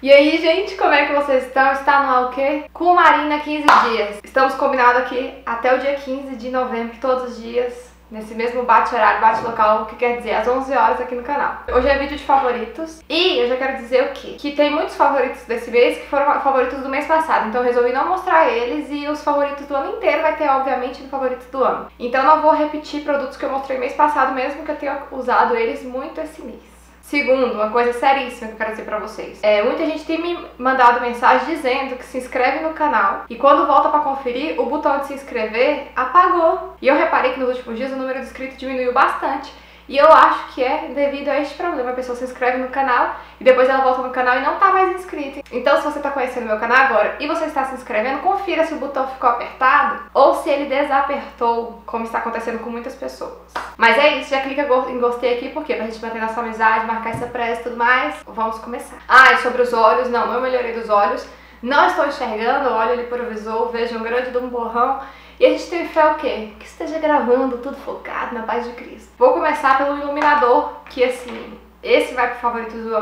E aí, gente, como é que vocês estão? Está no ar o quê? Com Marina 15 dias. Estamos combinados aqui até o dia 15 de novembro, todos os dias, nesse mesmo bate-horário, bate-local, o que quer dizer às 11 horas aqui no canal. Hoje é vídeo de favoritos e eu já quero dizer o quê? Que tem muitos favoritos desse mês que foram favoritos do mês passado, então eu resolvi não mostrar eles e os favoritos do ano inteiro vai ter, obviamente, no favoritos do ano. Então não vou repetir produtos que eu mostrei mês passado, mesmo que eu tenha usado eles muito esse mês. Segundo, uma coisa seríssima que eu quero dizer pra vocês. Muita gente tem me mandado mensagem dizendo que se inscreve no canal e quando volta pra conferir, o botão de se inscrever apagou. E eu reparei que nos últimos dias o número de inscritos diminuiu bastante. E eu acho que é devido a este problema. A pessoa se inscreve no canal e depois ela volta no canal e não tá mais inscrita. Então, se você tá conhecendo meu canal agora e você está se inscrevendo, confira se o botão ficou apertado ou se ele desapertou, como está acontecendo com muitas pessoas. Mas é isso, já clica em gostei aqui, porque pra gente manter nossa amizade, marcar essa pressa e tudo mais. Vamos começar. E sobre os olhos, não eu melhorei dos olhos. Não estou enxergando, olho ali por visor, vejo um grande de um borrão. E a gente tem fé o quê? Que esteja gravando tudo focado na paz de Cristo. Vou começar pelo iluminador, que assim, esse vai pro favorito do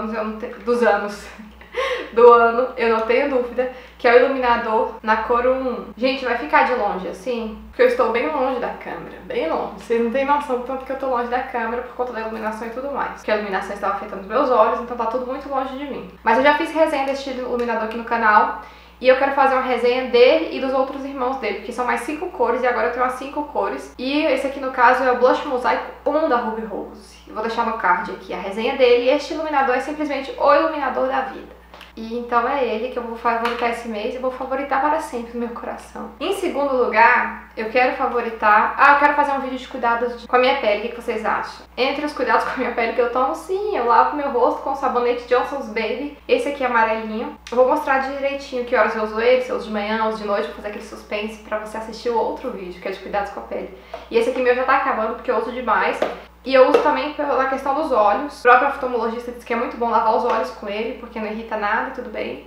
ano, eu não tenho dúvida, que é o iluminador na cor 1. Gente, vai ficar de longe assim, porque eu estou bem longe da câmera, bem longe. Vocês não têm noção do tanto que eu tô longe da câmera por conta da iluminação e tudo mais. Porque a iluminação estava afetando os meus olhos, então tá tudo muito longe de mim. Mas eu já fiz resenha desse iluminador aqui no canal. E eu quero fazer uma resenha dele e dos outros irmãos dele, porque são mais 5 cores e agora eu tenho as 5 cores. E esse aqui no caso é o Blush Mosaico 1 da Ruby Rose. Eu vou deixar no card aqui a resenha dele e este iluminador é simplesmente o iluminador da vida. E então é ele que eu vou favoritar esse mês e vou favoritar para sempre no meu coração. Em segundo lugar, eu quero favoritar... eu quero fazer um vídeo de cuidados com a minha pele, o que vocês acham? Entre os cuidados com a minha pele que eu tomo, sim, eu lavo meu rosto com o sabonete Johnson's Baby. Esse aqui é amarelinho. Eu vou mostrar direitinho que horas eu uso ele, se eu uso de manhã ou de noite, vou fazer aquele suspense pra você assistir o outro vídeo, que é de cuidados com a pele. E esse aqui meu já tá acabando porque eu uso demais. E eu uso também pela questão dos olhos. O próprio oftalmologista disse que é muito bom lavar os olhos com ele, porque não irrita nada e tudo bem.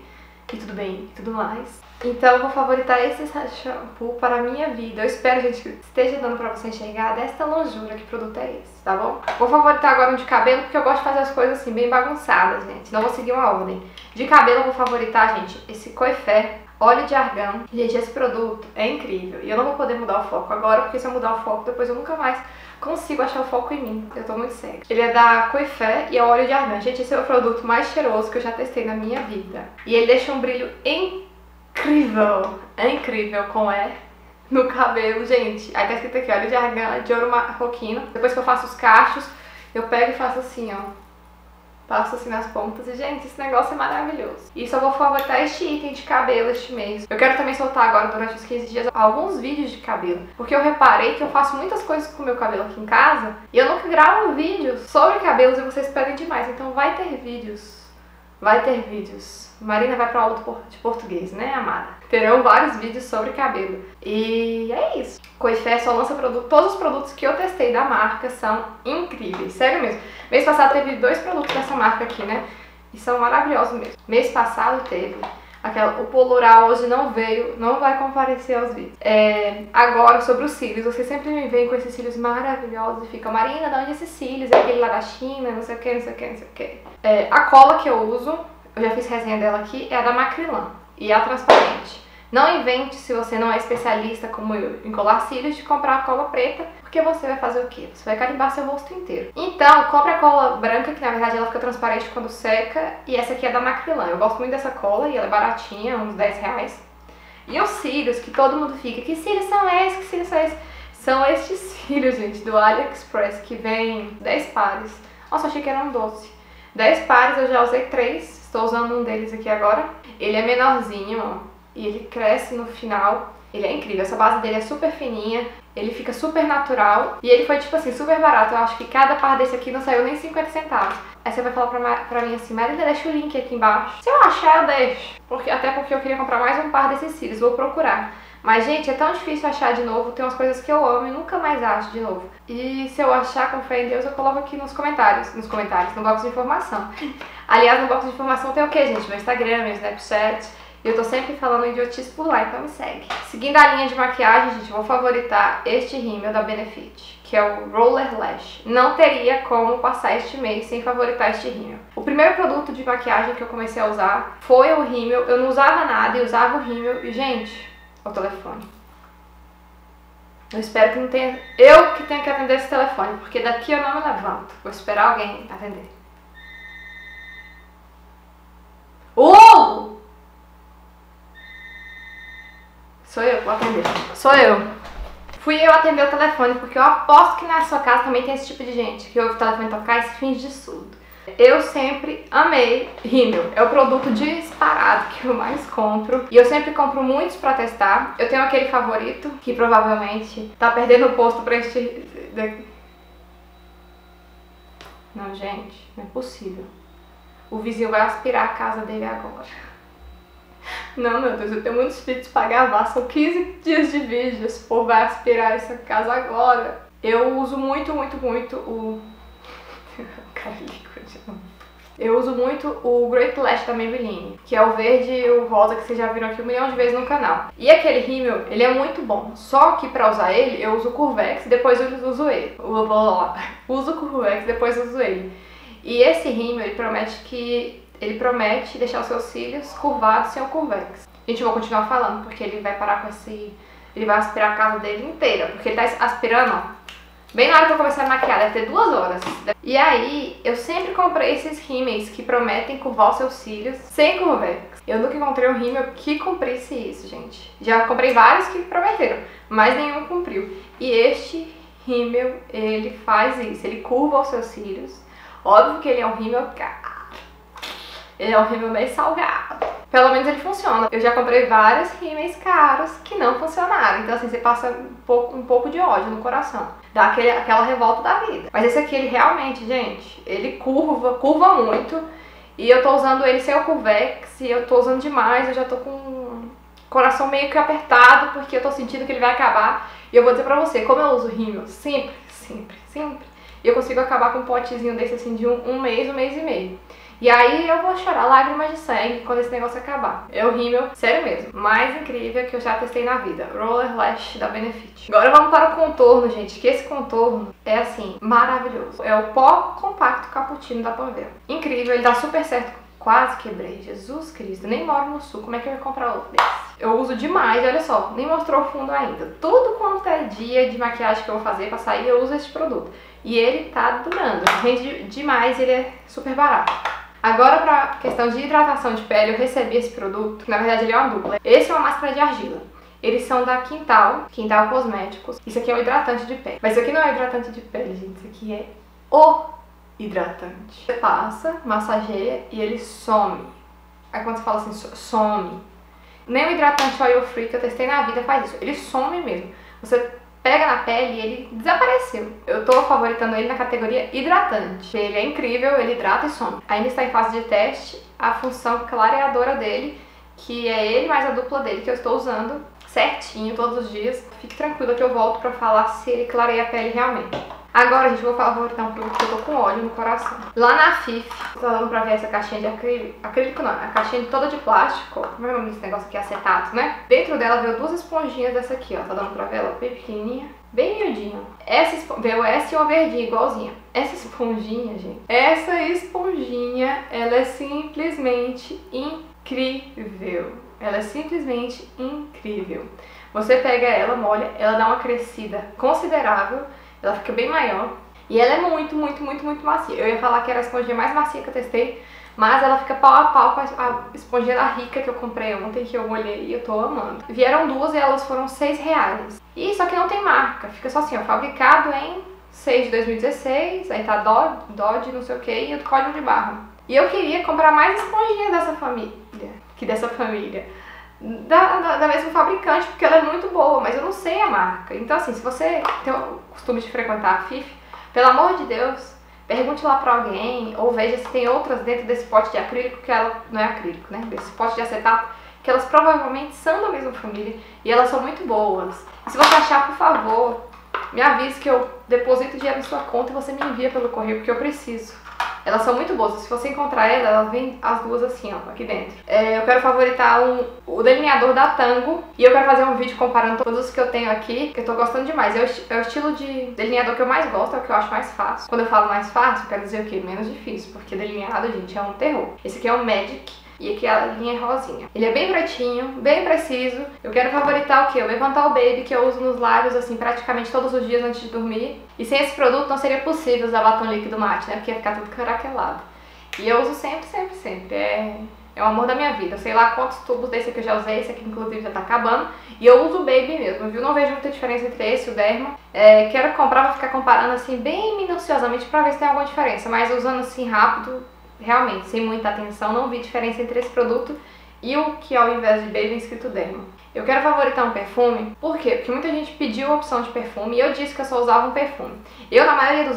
E tudo mais. Então eu vou favoritar esse shampoo para a minha vida. Eu espero, gente, que esteja dando pra você enxergar desta longura que produto é esse, tá bom? Vou favoritar agora um de cabelo, porque eu gosto de fazer as coisas assim, bem bagunçadas, gente. Não vou seguir uma ordem. De cabelo eu vou favoritar, gente, esse Coifé óleo de argão. Gente, esse produto é incrível. E eu não vou poder mudar o foco agora, porque se eu mudar o foco, depois eu nunca mais consigo achar o foco em mim. Eu tô muito cega. Ele é da Coifé e é óleo de argão. Gente, esse é o produto mais cheiroso que eu já testei na minha vida. E ele deixa um brilho incrível. É incrível como é no cabelo, gente. Aí tá escrito aqui, óleo de argão de ouro marroquino. Depois que eu faço os cachos, eu pego e faço assim, ó. Passo assim nas pontas e, gente, esse negócio é maravilhoso. E só vou favoritar este item de cabelo este mês. Eu quero também soltar agora, durante os 15 dias, alguns vídeos de cabelo. Porque eu reparei que eu faço muitas coisas com o meu cabelo aqui em casa e eu nunca gravo vídeos sobre cabelos e vocês pedem demais. Então vai ter vídeos. Vai ter vídeos. Marina vai pra aula de português, né, amada? Terão vários vídeos sobre cabelo. E é isso. Coifé só lança produto. Todos os produtos que eu testei da marca são incríveis. Sério mesmo. Mês passado teve 2 produtos dessa marca aqui, né? E são maravilhosos mesmo. Mês passado teve o Polural, hoje não veio, não vai comparecer aos vídeos. Agora, sobre os cílios, vocês sempre me veem com esses cílios maravilhosos e ficam, Marina, de onde esses cílios? É aquele lá da China, não sei o que, não sei o que, não sei o que. A cola que eu uso, eu já fiz resenha dela aqui, é a da Macrylan e é a transparente. Não invente, se você não é especialista como eu em colar cílios, de comprar a cola preta, porque você vai fazer o quê? Você vai carimbar seu rosto inteiro. Então, compre a cola branca, que na verdade ela fica transparente quando seca, e essa aqui é da Macrylan. Eu gosto muito dessa cola e ela é baratinha, uns 10 reais. E os cílios, que todo mundo fica, que cílios são esses? Que cílios são esses? São estes cílios, gente, do AliExpress, que vem 10 pares. Nossa, achei que eram 12. 10 pares, eu já usei 3, estou usando um deles aqui agora. Ele é menorzinho, ó. E ele cresce no final, ele é incrível, essa base dele é super fininha, ele fica super natural e ele foi tipo assim, super barato, eu acho que cada par desse aqui não saiu nem 50 centavos. Aí você vai falar pra mim assim, Marina, deixa o link aqui embaixo. Se eu achar, eu deixo, até porque eu queria comprar mais um par desses cílios, vou procurar. Mas, gente, é tão difícil achar de novo, tem umas coisas que eu amo e nunca mais acho de novo. E se eu achar, com fé em Deus, eu coloco aqui nos comentários, no box de informação. Aliás, no box de informação tem o que, gente? Meu Instagram, meu Snapchat. E eu tô sempre falando idiotice por lá, então me segue. Seguindo a linha de maquiagem, gente, vou favoritar este rímel da Benefit, que é o Roller Lash. Não teria como passar este mês sem favoritar este rímel. O primeiro produto de maquiagem que eu comecei a usar foi o rímel. Eu não usava nada e usava o rímel. E, gente, o telefone. Eu espero que não tenha... Eu que tenha que atender esse telefone, porque daqui eu não me levanto. Vou esperar alguém atender. Sou eu que vou atender. Sou eu. Fui eu atender o telefone, porque eu aposto que na sua casa também tem esse tipo de gente que ouve o telefone tocar e se finge de surdo. Eu sempre amei rímel. É o produto disparado que eu mais compro. E eu sempre compro muitos pra testar. Eu tenho aquele favorito, que provavelmente tá perdendo o posto pra este... Não, gente, não é possível. O vizinho vai aspirar a casa dele agora. Não, meu Deus, eu tenho muitos vídeos pra gravar. São 15 dias de vídeo. Esse povo vai aspirar essa casa agora. Eu uso muito o... Eu uso muito o Great Lash da Maybelline, que é o verde e o rosa que vocês já viram aqui 1 milhão de vezes no canal. E aquele rímel, ele é muito bom, só que pra usar ele, eu uso o Curvex e depois eu uso ele. Uso o Curvex e depois uso ele. E esse rímel, ele promete deixar os seus cílios curvados sem o Curvex. Gente, eu vou continuar falando, porque ele vai parar com esse... Ele vai aspirar a casa dele inteira, porque ele tá aspirando, ó. Bem na hora que eu começar a maquiar, deve ter 2 horas. E aí, eu sempre comprei esses rímels que prometem curvar os seus cílios sem Curvex. Eu nunca encontrei um rímel que cumprisse isso, gente. Já comprei vários que prometeram, mas nenhum cumpriu. E este rímel, ele faz isso, ele curva os seus cílios. Óbvio que ele é um rímel caro. Ele é um rímel meio salgado. Pelo menos ele funciona. Eu já comprei vários rímels caros que não funcionaram. Então assim, você passa um pouco de ódio no coração. Dá aquela revolta da vida. Mas esse aqui, ele realmente, gente, ele curva muito. E eu tô usando ele sem o Curvex. E eu tô usando demais. Eu já tô com o coração meio que apertado, porque eu tô sentindo que ele vai acabar. E eu vou dizer pra você, como eu uso rímel sempre, eu consigo acabar com um potezinho desse assim de um mês e meio. E aí eu vou chorar lágrimas de sangue quando esse negócio acabar. É o rímel, sério mesmo, mais incrível que eu já testei na vida. Roller Lash da Benefit. Agora vamos para o contorno, gente, que esse contorno é assim, maravilhoso. É o pó compacto cappuccino da Panvel. Incrível, ele dá super certo. Quase quebrei, Jesus Cristo, nem moro no sul, como é que eu ia comprar outro desse? Eu uso demais, olha só, nem mostrou o fundo ainda. Tudo quanto é dia de maquiagem que eu vou fazer pra sair, eu uso esse produto. E ele tá durando, rende demais e ele é super barato. Agora, pra questão de hidratação de pele, eu recebi esse produto, que na verdade ele é uma dupla. Esse é uma máscara de argila. Eles são da Quintal Cosméticos. Isso aqui é um hidratante de pele. Mas isso aqui não é hidratante de pele, gente. Isso aqui é o hidratante. Você passa, massageia e ele some. Aí quando você fala assim, some. Nem o hidratante oil free que eu testei na vida faz isso. Ele some mesmo. Você pega na pele e ele desapareceu. Eu tô favoritando ele na categoria hidratante. Ele é incrível, ele hidrata e some. Ainda está em fase de teste a função clareadora dele, que é ele mais a dupla dele, que eu estou usando certinho todos os dias. Fique tranquila que eu volto pra falar se ele clareia a pele realmente. Agora, gente, eu vou favoritar um produto que eu tô com ódio no coração. Lá na Fif, tá dando pra ver essa caixinha de acrílico. Acrílico não, a caixinha toda de plástico. Como é o nome desse negócio aqui? Acetato, né? Dentro dela veio 2 esponjinhas dessa aqui, ó. Tá dando pra ver ela bem pequenininha, bem miudinha. Veio essa e uma verdinha igualzinha. Essa esponjinha, gente, ela é simplesmente incrível. Ela é simplesmente incrível. Você pega ela, molha, ela dá uma crescida considerável. Ela fica bem maior e ela é muito macia. Eu ia falar que era a esponjinha mais macia que eu testei, mas ela fica pau a pau com a esponjinha da Rica que eu comprei ontem, que eu molhei e eu tô amando. Vieram 2 e elas foram R$6. E só que não tem marca, fica só assim, ó, fabricado em 6 de 2016, aí tá Dodge, não sei o que, e o código de barra. E eu queria comprar mais esponjinhas dessa família. Da mesma fabricante, porque ela é muito boa, mas eu não sei a marca. Então assim, se você tem o costume de frequentar a Fif, pelo amor de Deus, pergunte lá pra alguém, ou veja se tem outras dentro desse pote de acrílico, que ela não é acrílico, né? Desse pote de acetato, que elas provavelmente são da mesma família e elas são muito boas. E se você achar, por favor, me avise que eu deposito dinheiro na sua conta e você me envia pelo correio, porque eu preciso. Elas são muito boas. Se você encontrar elas vem as duas assim, ó, aqui dentro. Eu quero favoritar o delineador da Tango. E eu quero fazer um vídeo comparando todos os que eu tenho aqui, que eu tô gostando demais. É o estilo de delineador que eu mais gosto, é o que eu acho mais fácil. Quando eu falo mais fácil, eu quero dizer o quê? Menos difícil, porque delineado, gente, é um terror. Esse aqui é o Magic. E aqui a linha é rosinha. Ele é bem pretinho, bem preciso. Eu quero favoritar o quê? O Levantar o Baby, que eu uso nos lábios, assim, praticamente todos os dias antes de dormir. E sem esse produto não seria possível usar batom líquido mate, né? Porque ia ficar tudo caraquelado. E eu uso sempre, sempre, sempre. É o amor da minha vida. Eu sei lá quantos tubos desse aqui eu já usei. Esse aqui, inclusive, já tá acabando. E eu uso o Baby mesmo, viu? Não vejo muita diferença entre esse e o Derma. Quero comprar pra ficar comparando, assim, bem minuciosamente pra ver se tem alguma diferença. Mas usando, assim, rápido... Realmente, sem muita atenção, não vi diferença entre esse produto e o que ao invés de Baby é escrito Derma. Eu quero favoritar um perfume, por quê? Porque muita gente pediu a opção de perfume e eu disse que eu só usava um perfume. Eu, na maioria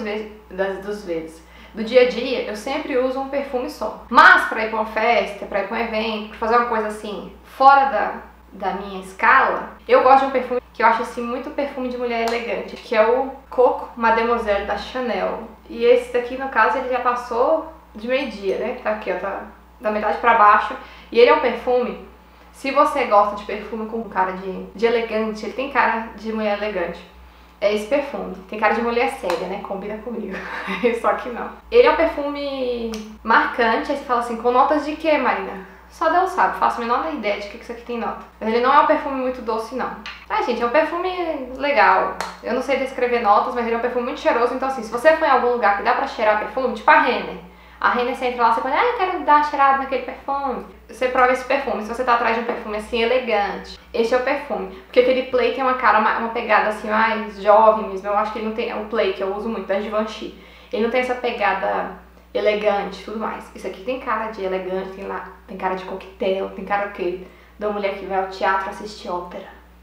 das vezes, do dia a dia, eu sempre uso um perfume só. Mas pra ir pra uma festa, pra ir pra um evento, pra fazer uma coisa assim, fora da minha escala, eu gosto de um perfume que eu acho assim muito perfume de mulher elegante, que é o Coco Mademoiselle da Chanel. E esse daqui, no caso, ele já passou de meio-dia, né? Que tá aqui, ó, tá da metade pra baixo. E ele é um perfume, se você gosta de perfume com cara de elegante, ele tem cara de mulher elegante. É esse perfume. Tem cara de mulher séria, né? Combina comigo. Só que não. Ele é um perfume marcante, aí você fala assim, com notas de quê, Marina? Só Deus sabe, faço a menor ideia de que isso aqui tem nota. Mas ele não é um perfume muito doce, não. Ah, gente, é um perfume legal. Eu não sei descrever notas, mas ele é um perfume muito cheiroso. Então assim, se você for em algum lugar que dá pra cheirar perfume, tipo a Renner. A Renner, você entra lá, você pode, eu quero dar uma cheirada naquele perfume. Você prova esse perfume, se você tá atrás de um perfume assim, elegante. Este é o perfume. Porque aquele Play tem uma cara, uma pegada assim, mais jovem mesmo. Eu acho que ele não tem, o Play que eu uso muito, da Givenchy. Ele não tem essa pegada elegante e tudo mais. Isso aqui tem cara de elegante, tem cara de coquetel, tem cara o quê? Da mulher que vai ao teatro assistir ópera.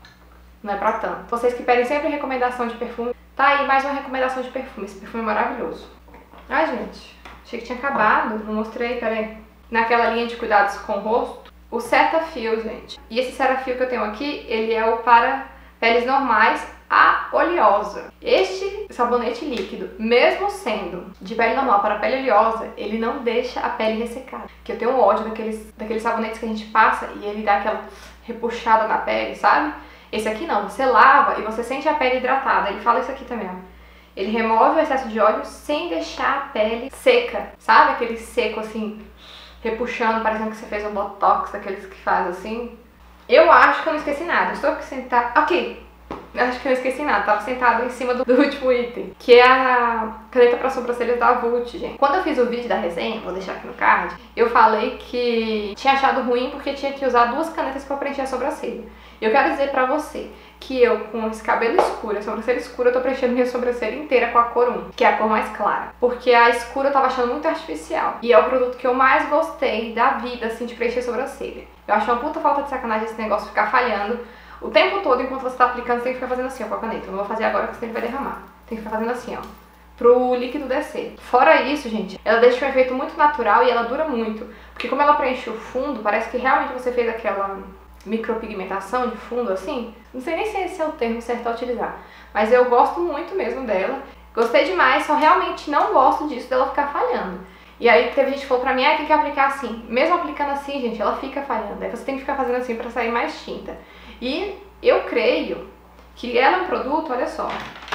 Não é pra tanto. Vocês que pedem sempre recomendação de perfume, tá aí mais uma recomendação de perfume. Esse perfume é maravilhoso. Ai, gente. Achei que tinha acabado, não mostrei, peraí. Naquela linha de cuidados com o rosto, o Cetaphil, gente. E esse Cetaphil que eu tenho aqui, ele é o para peles normais, a oleosa. Este sabonete líquido, mesmo sendo de pele normal para pele oleosa, ele não deixa a pele ressecada. Porque eu tenho um ódio daqueles sabonetes que a gente passa e ele dá aquela repuxada na pele, sabe? Esse aqui não, você lava e você sente a pele hidratada. Ele fala isso aqui também, ó. Ele remove o excesso de óleo sem deixar a pele seca, sabe? Aquele seco assim, repuxando, parecendo que você fez um botox, aqueles que faz assim. Eu acho que eu não esqueci nada. Estou aqui sentada. Aqui! Acho que eu não esqueci nada. Tava sentada em cima do último item, que é a caneta para sobrancelhas da Vult, gente. Quando eu fiz o vídeo da resenha, vou deixar aqui no card, eu falei que tinha achado ruim porque tinha que usar 2 canetas para preencher a sobrancelha. Eu quero dizer pra você que eu, com esse cabelo escuro, a sobrancelha escura, eu tô preenchendo minha sobrancelha inteira com a cor 1, que é a cor mais clara. Porque a escura eu tava achando muito artificial. E é o produto que eu mais gostei da vida, assim, de preencher a sobrancelha. Eu acho uma puta falta de sacanagem esse negócio ficar falhando o tempo todo. Enquanto você tá aplicando, você tem que ficar fazendo assim, ó, com a caneta. Eu não vou fazer agora, porque senão ele vai derramar. Tem que ficar fazendo assim, ó, pro líquido descer. Fora isso, gente, ela deixa um efeito muito natural e ela dura muito. Porque como ela preenche o fundo, parece que realmente você fez aquela micropigmentação de fundo, assim. Não sei nem se esse é o termo certo a utilizar. Mas eu gosto muito mesmo dela. Gostei demais, só realmente não gosto disso, dela ficar falhando. E aí teve gente que falou pra mim, tem que aplicar assim. Mesmo aplicando assim, gente, ela fica falhando. Aí você tem que ficar fazendo assim pra sair mais tinta. E eu creio que ela é um produto, olha só,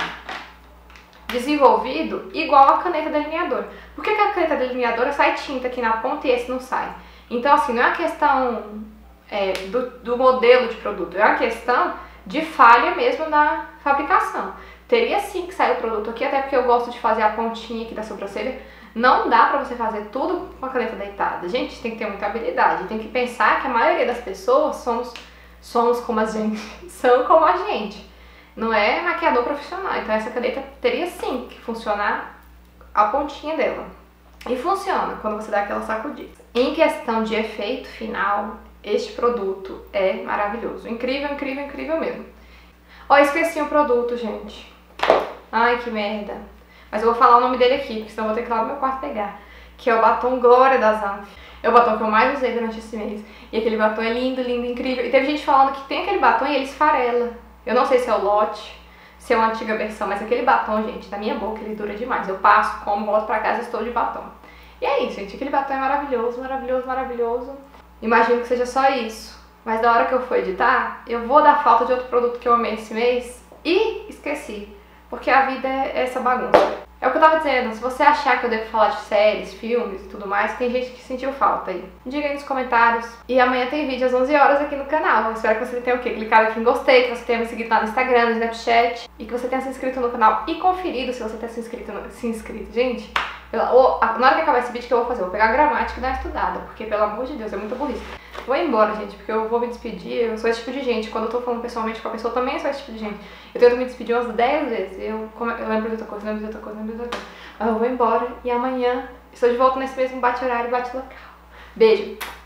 desenvolvido igual a caneta delineador. Por que a caneta delineadora sai tinta aqui na ponta e esse não sai? Então assim, não é uma questão do modelo de produto, é uma questão de falha mesmo na fabricação. Teria sim que sair o produto aqui, até porque eu gosto de fazer a pontinha aqui da sobrancelha. Não dá pra você fazer tudo com a caneta deitada. Gente, tem que ter muita habilidade. Tem que pensar que a maioria das pessoas somos como a gente, são como a gente. Não é maquiador profissional. Então essa caneta teria sim que funcionar a pontinha dela. E funciona quando você dá aquela sacudida. Em questão de efeito final, este produto é maravilhoso. Incrível, incrível, incrível mesmo. Ó, esqueci o produto, gente. Ai, que merda. Mas eu vou falar o nome dele aqui, porque senão eu vou ter que ir lá no meu quarto pegar. Que é o batom Glória da Zanf. É o batom que eu mais usei durante esse mês. E aquele batom é lindo, lindo, incrível. E teve gente falando que tem aquele batom e ele esfarela. Eu não sei se é o lote, se é uma antiga versão, mas aquele batom, gente, na minha boca ele dura demais. Eu passo, como, volto pra casa e estou de batom. E é isso, gente. Aquele batom é maravilhoso, maravilhoso, maravilhoso. Imagino que seja só isso. Mas na hora que eu for editar, eu vou dar falta de outro produto que eu amei esse mês e esqueci. Porque a vida é essa bagunça. É o que eu tava dizendo, se você achar que eu devo falar de séries, filmes e tudo mais, tem gente que sentiu falta aí. Diga aí nos comentários. E amanhã tem vídeo às 11 horas aqui no canal. Eu espero que você tenha o quê? Clicado aqui em gostei, que você tenha me seguido lá no Instagram, no Snapchat. E que você tenha se inscrito no canal e conferido se você tenha se inscrito. Gente, na hora que acabar esse vídeo que eu vou fazer, eu vou pegar a gramática e dar uma estudada. Porque, pelo amor de Deus, é muita burrice. Vou embora, gente, porque eu vou me despedir. Eu sou esse tipo de gente. Quando eu tô falando pessoalmente com a pessoa, também sou esse tipo de gente. Eu tento me despedir umas 10 vezes. Eu lembro de outra coisa, lembro de outra coisa, lembro de outra coisa. Mas eu vou embora e amanhã estou de volta nesse mesmo bate-horário, bate-local. Beijo!